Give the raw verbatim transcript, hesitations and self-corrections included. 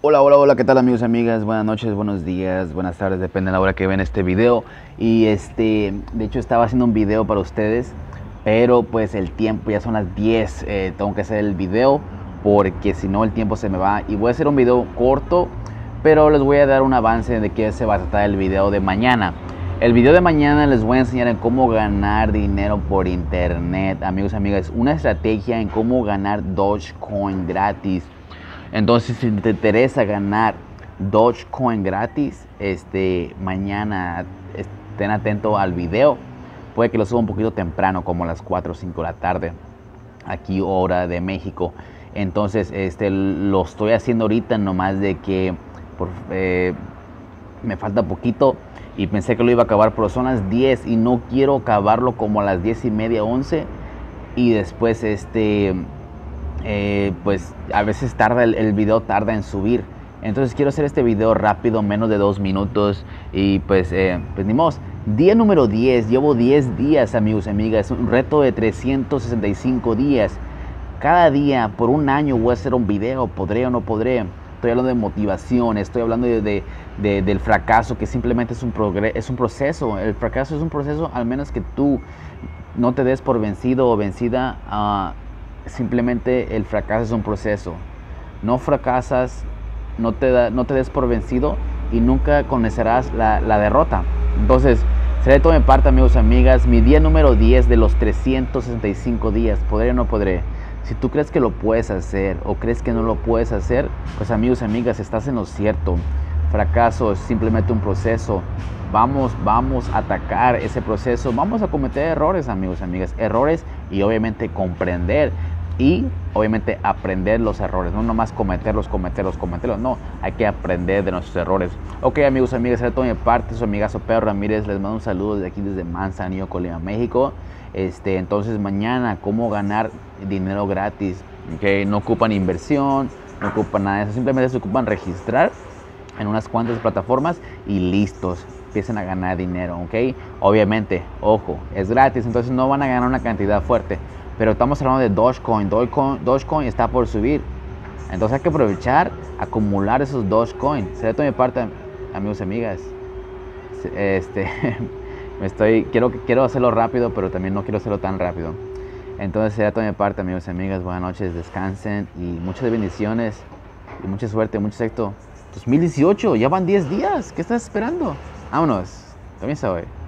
Hola, hola, hola, ¿qué tal amigos y amigas? Buenas noches, buenos días, buenas tardes, depende de la hora que ven este video. Y este, de hecho estaba haciendo un video para ustedes, pero pues el tiempo, ya son las diez, eh, tengo que hacer el video porque si no el tiempo se me va. Y voy a hacer un video corto, pero les voy a dar un avance de qué se va a tratar el video de mañana. El video de mañana les voy a enseñar en cómo ganar dinero por internet, amigos y amigas. Una estrategia en cómo ganar Dogecoin gratis. Entonces, si te interesa ganar Dogecoin gratis, este, mañana estén atentos al video. Puede que lo suba un poquito temprano, como a las cuatro o cinco de la tarde, aquí hora de México. Entonces, este, lo estoy haciendo ahorita nomás de que por, eh, me falta poquito y pensé que lo iba a acabar, pero son las diez y no quiero acabarlo como a las diez y media, once. Y después, este... Eh, pues a veces tarda el, el video tarda en subir, entonces quiero hacer este video rápido, menos de dos minutos. Y pues, eh, pues ni modo. Día número diez, llevo diez días, amigos y amigas, un reto de trescientos sesenta y cinco días. Cada día por un año voy a hacer un video, podré o no podré. Estoy hablando de motivación, estoy hablando de, de, de, del fracaso, que simplemente es un, es un proceso. El fracaso es un proceso, al menos que tú no te des por vencido o vencida. uh, Simplemente el fracaso es un proceso. No fracasas, no te, da, no te des por vencido y nunca conocerás la, la derrota. Entonces, seré de toda mi parte, amigos y amigas. Mi día número diez de los trescientos sesenta y cinco días. ¿Podré o no podré? Si tú crees que lo puedes hacer o crees que no lo puedes hacer, pues amigos y amigas, estás en lo cierto. Fracaso es simplemente un proceso. Vamos, vamos a atacar ese proceso. Vamos a cometer errores, amigos y amigas. Errores y obviamente comprender y obviamente aprender los errores. No nomás cometerlos, cometerlos, cometerlos. No, hay que aprender de nuestros errores. Ok, amigos y amigas, de toda mi parte, su amigazo Pedro Ramírez. Les mando un saludo desde aquí, desde Manzanillo, Colima, México. Este, entonces mañana, cómo ganar dinero gratis. Okay, no ocupan inversión, no ocupan nada de eso. Simplemente se ocupan registrar en unas cuantas plataformas y listos, empiecen a ganar dinero, ¿ok? Obviamente, ojo, es gratis, entonces no van a ganar una cantidad fuerte, pero estamos hablando de Dogecoin. Dogecoin, Dogecoin está por subir, entonces hay que aprovechar, acumular esos Dogecoin. Será de toda mi parte, amigos y amigas. Este, me estoy, quiero, quiero hacerlo rápido, pero también no quiero hacerlo tan rápido. Entonces será de toda mi parte, amigos y amigas. Buenas noches, descansen y muchas bendiciones y mucha suerte, mucho éxito. dos mil dieciocho, ya van diez días. ¿Qué estás esperando? Vámonos. Comienza hoy.